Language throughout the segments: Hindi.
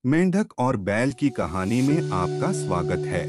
मेंढक और बैल की कहानी में आपका स्वागत है।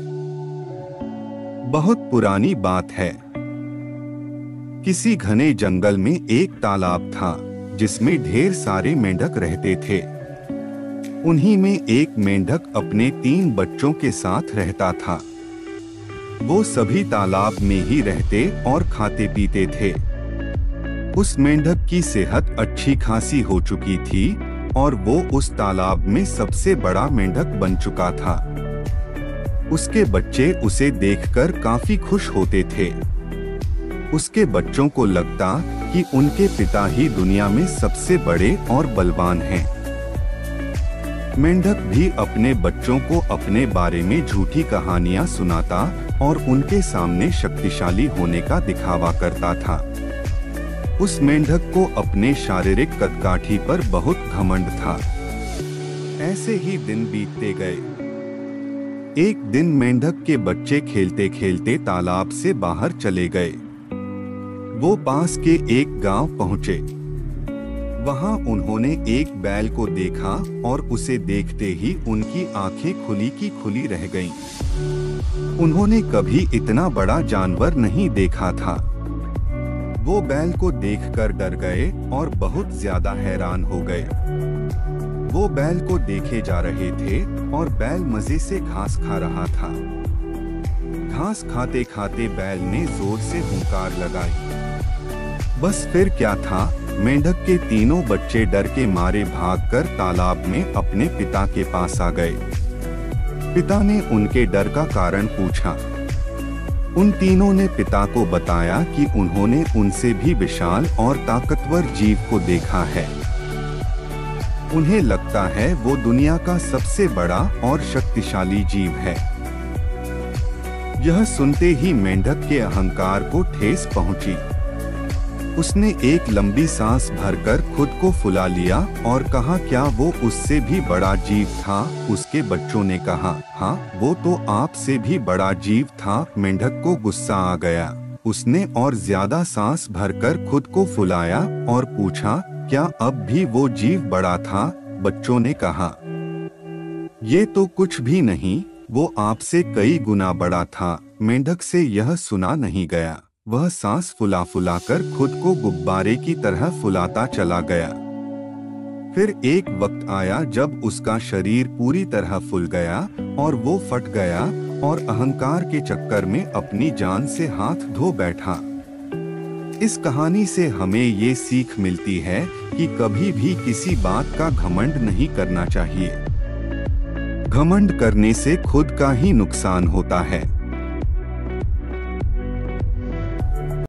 बहुत पुरानी बात है। किसी घने जंगल में एक तालाब था जिसमें ढेर सारे मेंढक रहते थे। उन्हीं में एक मेंढक अपने 3 बच्चों के साथ रहता था। वो सभी तालाब में ही रहते और खाते पीते थे। उस मेंढक की सेहत अच्छी खासी हो चुकी थी और वो उस तालाब में सबसे बड़ा मेंढक बन चुका था। उसके बच्चे उसे देखकर काफी खुश होते थे। उसके बच्चों को लगता कि उनके पिता ही दुनिया में सबसे बड़े और बलवान हैं। मेंढक भी अपने बच्चों को अपने बारे में झूठी कहानियां सुनाता और उनके सामने शक्तिशाली होने का दिखावा करता था। उस मेंढक को अपने शारीरिक कदकाठी पर बहुत घमंड था। ऐसे ही दिन बीतते गए। एक दिन मेंढक के बच्चे खेलते खेलते तालाब से बाहर चले गए। वो पास के एक गांव पहुंचे। वहां उन्होंने एक बैल को देखा और उसे देखते ही उनकी आंखें खुली की खुली रह गईं। उन्होंने कभी इतना बड़ा जानवर नहीं देखा था। वो बैल को देखकर डर गए और बहुत ज्यादा हैरान हो गए। वो बैल को देखे जा रहे थे और बैल मजे से घास खा रहा था। घास खाते खाते बैल ने जोर से हुंकार लगाई। बस फिर क्या था, मेंढक के तीनों बच्चे डर के मारे भागकर तालाब में अपने पिता के पास आ गए। पिता ने उनके डर का कारण पूछा। उन तीनों ने पिता को बताया कि उन्होंने उनसे भी विशाल और ताकतवर जीव को देखा है। उन्हें लगता है वो दुनिया का सबसे बड़ा और शक्तिशाली जीव है। यह सुनते ही मेंढक के अहंकार को ठेस पहुंची। उसने एक लंबी सांस भरकर खुद को फुला लिया और कहा, क्या वो उससे भी बड़ा जीव था? उसके बच्चों ने कहा, हाँ, वो तो आपसे भी बड़ा जीव था। मेंढक को गुस्सा आ गया। उसने और ज्यादा सांस भरकर खुद को फुलाया और पूछा, क्या अब भी वो जीव बड़ा था? बच्चों ने कहा, ये तो कुछ भी नहीं, वो आपसे कई गुना बड़ा था। मेंढक से यह सुना नहीं गया। वह सांस फुला फुलाकर खुद को गुब्बारे की तरह फुलाता चला गया। फिर एक वक्त आया जब उसका शरीर पूरी तरह फूल गया और वो फट गया और अहंकार के चक्कर में अपनी जान से हाथ धो बैठा। इस कहानी से हमें ये सीख मिलती है कि कभी भी किसी बात का घमंड नहीं करना चाहिए। घमंड करने से खुद का ही नुकसान होता है।